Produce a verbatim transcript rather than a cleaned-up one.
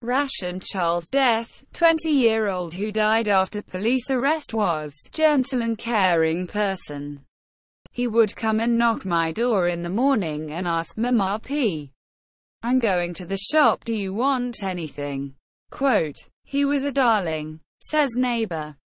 Rashan Charles' death, twenty-year-old who died after police arrest, was gentle and caring person. He would come and knock my door in the morning and ask, "Mama P, I'm going to the shop, do you want anything?" Quote, "He was a darling," says neighbor.